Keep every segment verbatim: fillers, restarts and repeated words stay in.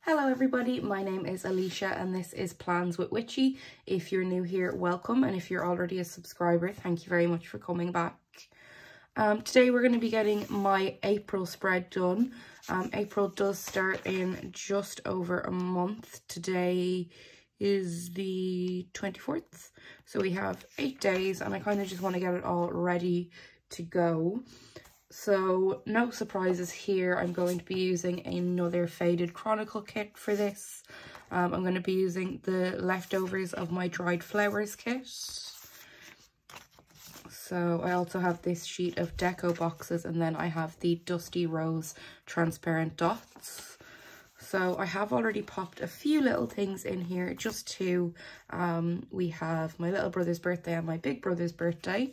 Hello everybody, my name is Alicia and this is Plans with Witchy. If you're new here, welcome, and if you're already a subscriber, thank you very much for coming back. Um, today we're going to be getting my April spread done. Um, April does start in just over a month. Today is the twenty-fourth, so we have eight days and I kind of just want to get it all ready to go. So no surprises here. I'm going to be using another Faded Chronicle kit for this. Um, I'm going to be using the leftovers of my dried flowers kit. So I also have this sheet of deco boxes, and then I have the Dusty Rose transparent dots. So I have already popped a few little things in here, just two. Um, we have my little brother's birthday and my big brother's birthday.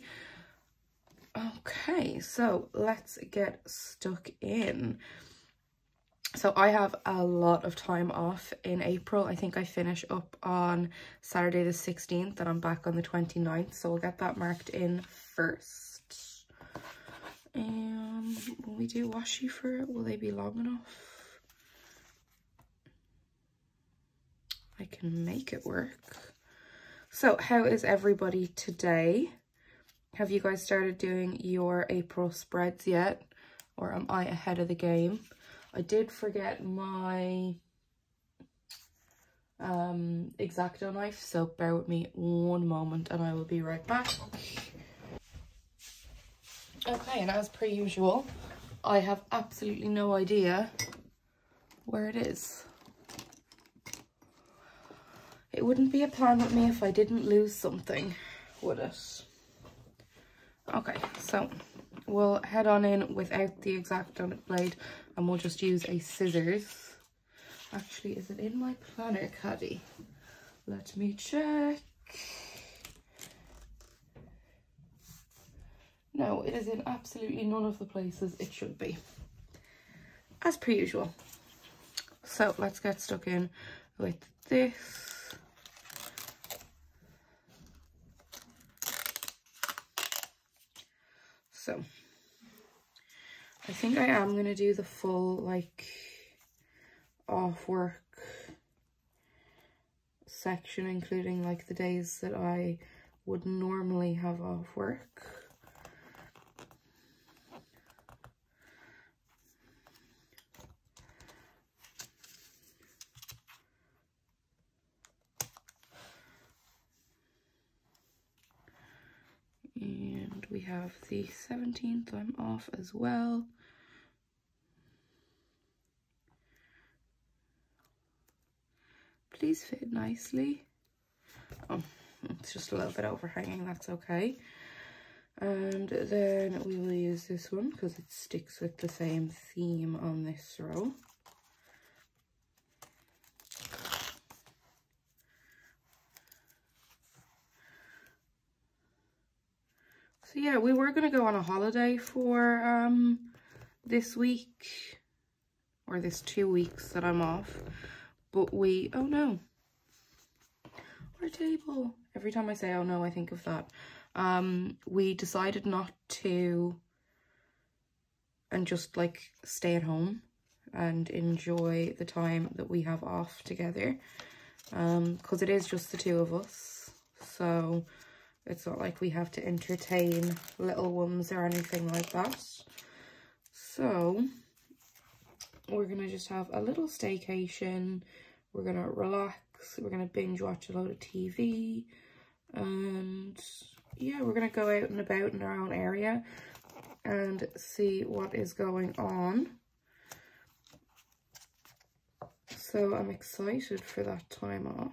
Okay, so let's get stuck in. So I have a lot of time off in April. I think I finish up on Saturday the sixteenth and I'm back on the twenty-ninth, so we'll get that marked in first. And will we do washi for it? Will they be long enough? I can make it work. So how is everybody today? Have you guys started doing your April spreads yet? Or am I ahead of the game? I did forget my um, X-Acto knife, so bear with me one moment and I will be right back. Okay, and as per usual, I have absolutely no idea where it is. It wouldn't be a plan with me if I didn't lose something, would it? Okay, so we'll head on in without the X-Acto blade and we'll just use a scissors. Actually, is it in my planner caddy? Let me check. No, it is in absolutely none of the places it should be, as per usual. So let's get stuck in with this. So I think I am going to do the full like off work section, including like the days that I would normally have off work. And we have the seventeenth, I'm off as well. Please fit nicely. Oh, it's just a little bit overhanging, that's okay. And then we will use this one because it sticks with the same theme on this row. So yeah, we were going to go on a holiday for um, this week, or this two weeks that I'm off, but we, oh no, our table. Every time I say oh no, I think of that. Um, we decided not to, and just like stay at home and enjoy the time that we have off together, um, because it is just the two of us, so it's not like we have to entertain little ones or anything like that. So we're going to just have a little staycation. We're going to relax. We're going to binge watch a load of T V. And yeah, we're going to go out and about in our own area and see what is going on. So I'm excited for that time off.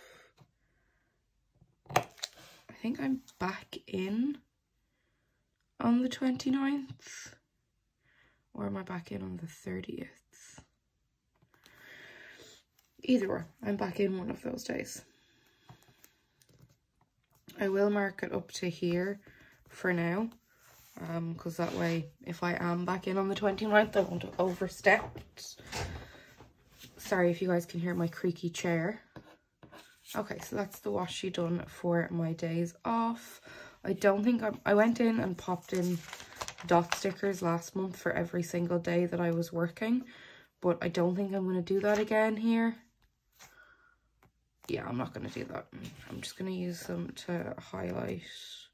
I think I'm back in on the twenty-ninth, or am I back in on the thirtieth? Either way, I'm back in one of those days. I will mark it up to here for now, um, because that way, if I am back in on the twenty-ninth, I won't overstep. Sorry if you guys can hear my creaky chair. Okay, so that's the washi done for my days off. I don't think I'm, I went in and popped in dot stickers last month for every single day that I was working, but I don't think I'm going to do that again here. Yeah, I'm not going to do that. I'm just going to use them to highlight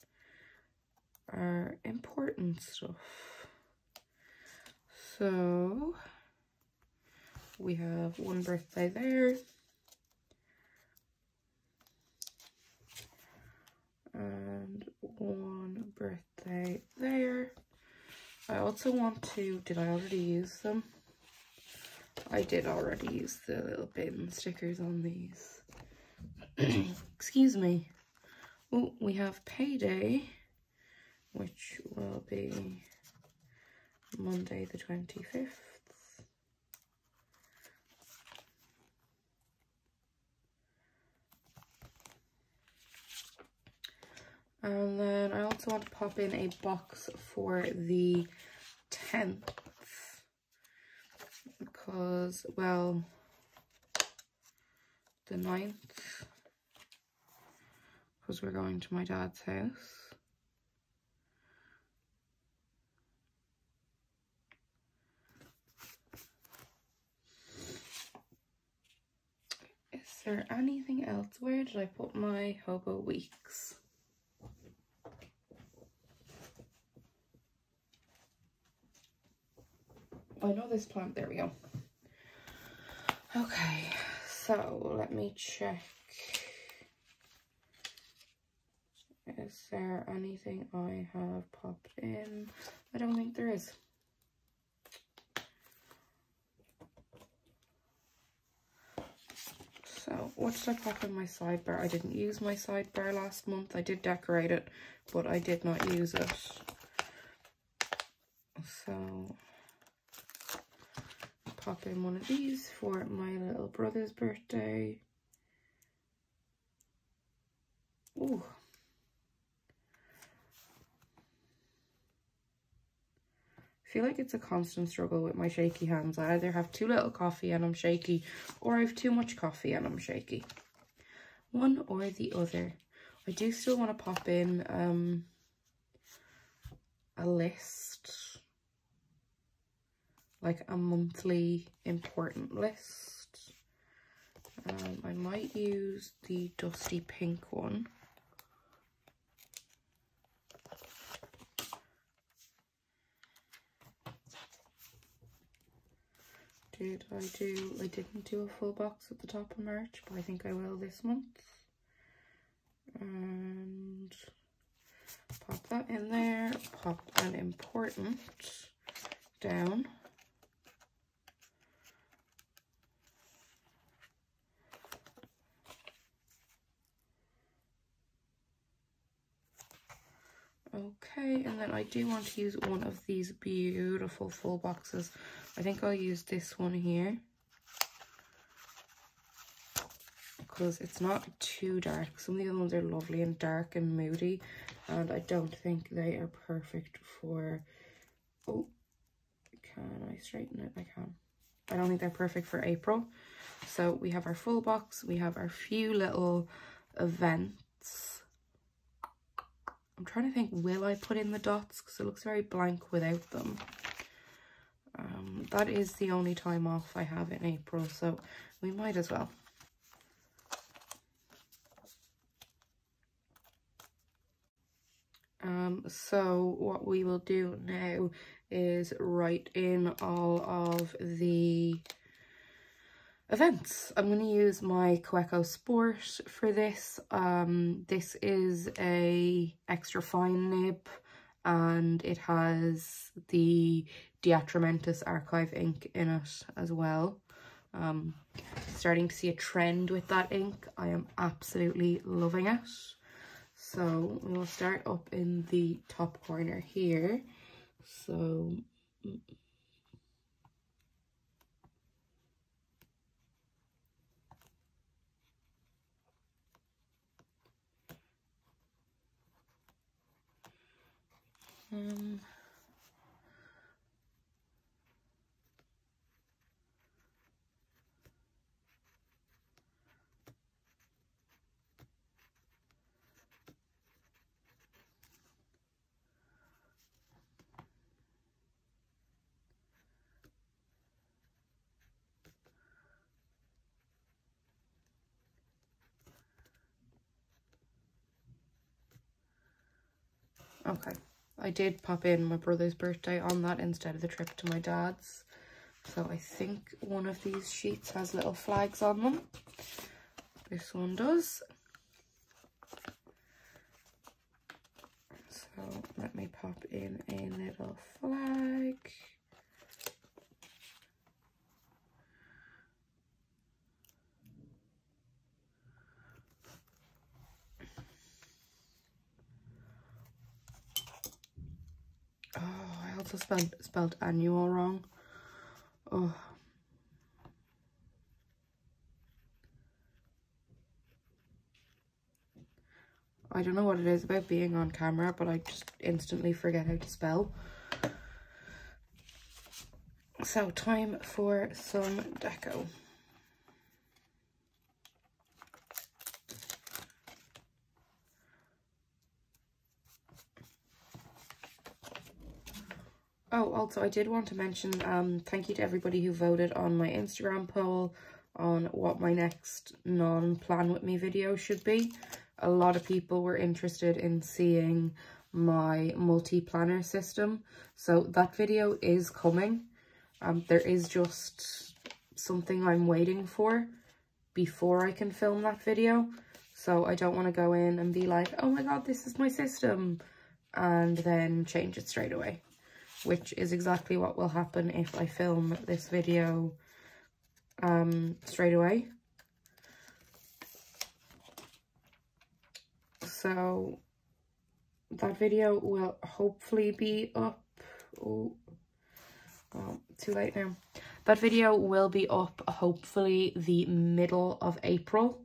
our important stuff. So we have one birthday there. And one birthday there. I also want to, did I already use them? I did already use the little bin stickers on these. Excuse me. Oh, we have payday, which will be Monday the twenty-fifth. And then I also want to pop in a box for the tenth. Because, well, the ninth. Because we're going to my dad's house. Is there anything else? Where did I put my Hobo Weeks? I know this plant, there we go. Okay, so let me check. Is there anything I have popped in? I don't think there is. So what did I pop in my sidebar? I didn't use my sidebar last month. I did decorate it, but I did not use it. So pop in one of these for my little brother's birthday. Ooh. I feel like it's a constant struggle with my shaky hands. I either have too little coffee and I'm shaky, or I have too much coffee and I'm shaky. One or the other. I do still want to pop in um, a list. Like a monthly important list. Um, I might use the dusty pink one. Did I do, I didn't do a full box at the top of March, but I think I will this month. And pop that in there, pop an important down. Okay, and then I do want to use one of these beautiful full boxes. I think I'll use this one here because it's not too dark. Some of the other ones are lovely and dark and moody, and I don't think they are perfect for, oh, can I straighten it? I can. I don't think they're perfect for April. So we have our full box, we have our few little events. I'm trying to think, will I put in the dots? Because it looks very blank without them. Um, that is the only time off I have in April, so we might as well. Um, so what we will do now is write in all of the events. I'm going to use my Coeco Sport for this. Um, this is a extra fine nib, and it has the Diatramentus archive ink in it as well. Um, starting to see a trend with that ink. I am absolutely loving it. So we will start up in the top corner here. So um Okay, I did pop in my brother's birthday on that instead of the trip to my dad's. So I think one of these sheets has little flags on them. This one does. So let me pop in a little flag. Oh, I also spelled, spelled annual wrong. Oh. I don't know what it is about being on camera, but I just instantly forget how to spell. So, time for some deco. Oh, also, I did want to mention, um, thank you to everybody who voted on my Instagram poll on what my next non-plan with me video should be. A lot of people were interested in seeing my multi-planner system. So that video is coming. Um, there is just something I'm waiting for before I can film that video. So I don't want to go in and be like, oh my god, this is my system, and then change it straight away. Which is exactly what will happen if I film this video um, straight away. So that video will hopefully be up. Oh, well, too late now. That video will be up hopefully the middle of April.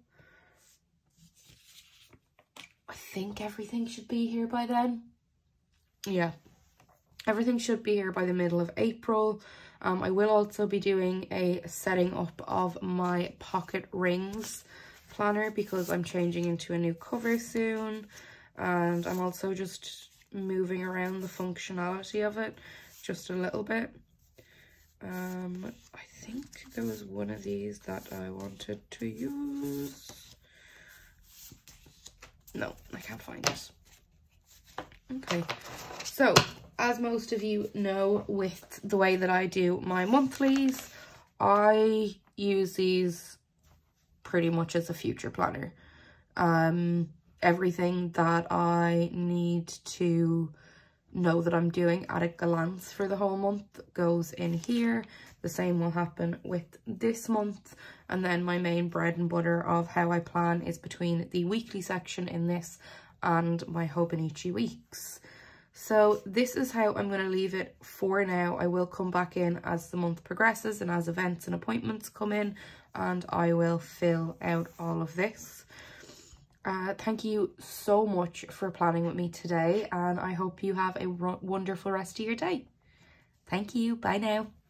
I think everything should be here by then. Yeah. Everything should be here by the middle of April. Um, I will also be doing a setting up of my pocket rings planner because I'm changing into a new cover soon. And I'm also just moving around the functionality of it just a little bit. Um, I think there was one of these that I wanted to use. No, I can't find it. Okay, so as most of you know, with the way that I do my monthlies, I use these pretty much as a future planner. Um, everything that I need to know that I'm doing at a glance for the whole month goes in here. The same will happen with this month. And then my main bread and butter of how I plan is between the weekly section in this and my Hobonichi weeks. So this is how I'm going to leave it for now. I will come back in as the month progresses and as events and appointments come in, and I will fill out all of this. Uh, thank you so much for planning with me today, and I hope you have a wonderful rest of your day. Thank you. Bye now.